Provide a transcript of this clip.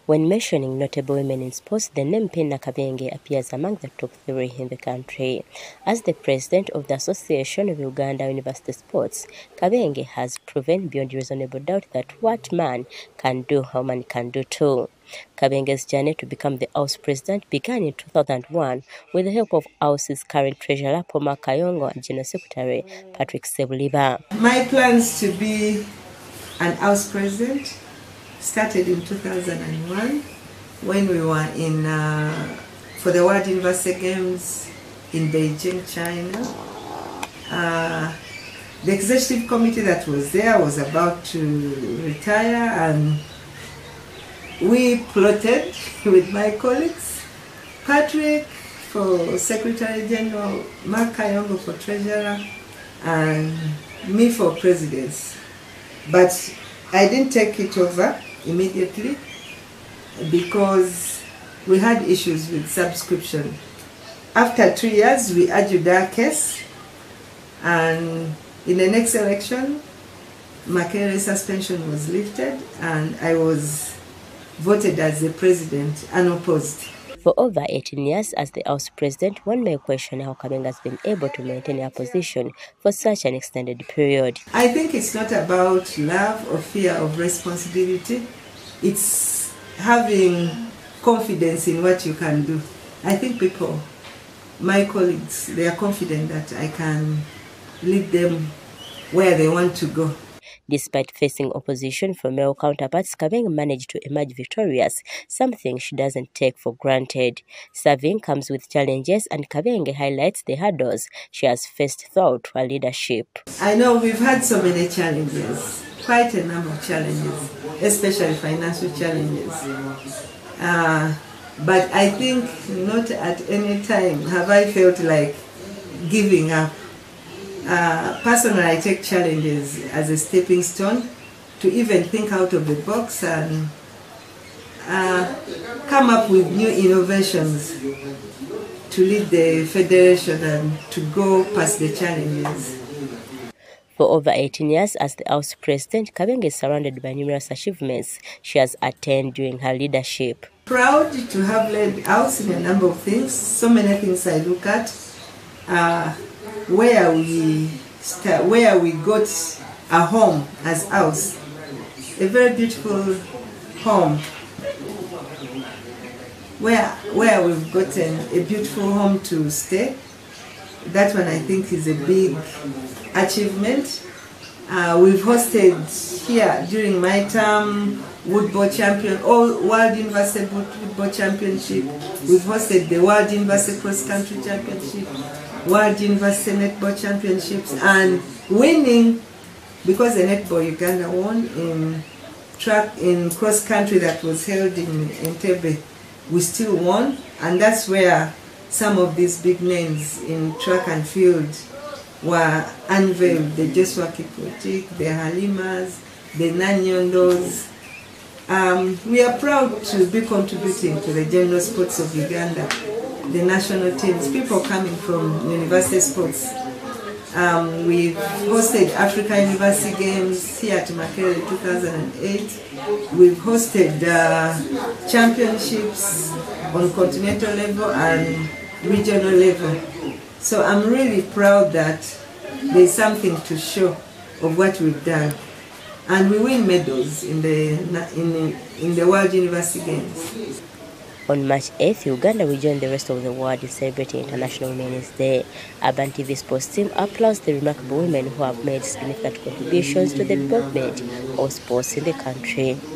When mentioning notable women in sports, the name Penna Kabenge appears among the top 3 in the country. As the president of the Association of Uganda University Sports, Kabenge has proven beyond reasonable doubt that what man can do, woman can do too. Kabenge's journey to become the House president began in 2001 with the help of House's current treasurer, Poma Kayongo, and General Secretary, Patrick Sebuliba. My plans to be an House president started in 2001 when we were in for the World University Games in Beijing, China. The executive committee that was there was about to retire, and we plotted with my colleagues, Patrick for Secretary General, Mark Kayongo for Treasurer, and me for President. But I didn't take it over immediately because we had issues with subscription. After 2 years, we argued our case, and in the next election, Makere's suspension was lifted, and I was voted as the president unopposed. For over 18 years as the House president, one may question how Kabenge has been able to maintain her position for such an extended period. I think it's not about love or fear of responsibility. It's having confidence in what you can do. I think people, my colleagues, they are confident that I can lead them where they want to go. Despite facing opposition from male counterparts, Kabenge managed to emerge victorious, something she doesn't take for granted. Serving comes with challenges, and Kabenge highlights the hurdles she has faced throughout her leadership. I know we've had so many challenges, quite a number of challenges, especially financial challenges. But I think not at any time have I felt like giving up. Personally, I take challenges as a stepping stone to even think out of the box and come up with new innovations to lead the federation and to go past the challenges. For over 18 years as the House president, Kabenge is surrounded by numerous achievements she has attained during her leadership. Proud to have led House in a number of things. So many things I look at. Where we got a home as House, a very beautiful home, where we've gotten a beautiful home to stay. That one I think is a big achievement. We've hosted here during my term Woodball Champion, all World University Woodball Championship. We've hosted the World University Cross Country Championship, World University Netball Championships, and winning, because the Netball Uganda won in cross country that was held in Entebbe. We still won, and that's where some of these big names in track and field were unveiled. The Joshua Kiprotich, the Halimas, the Nanyondos. We are proud to be contributing to the general sports of Uganda, the national teams, people coming from university sports. We've hosted Africa University Games here at Makerere in 2008. We've hosted championships on continental level and regional level. So I'm really proud that there's something to show of what we've done. And we win medals in the World University Games. On March 8th, Uganda will join the rest of the world in celebrating International Women's Day. Urban TV Sports team applauds the remarkable women who have made significant contributions to the development of sports in the country.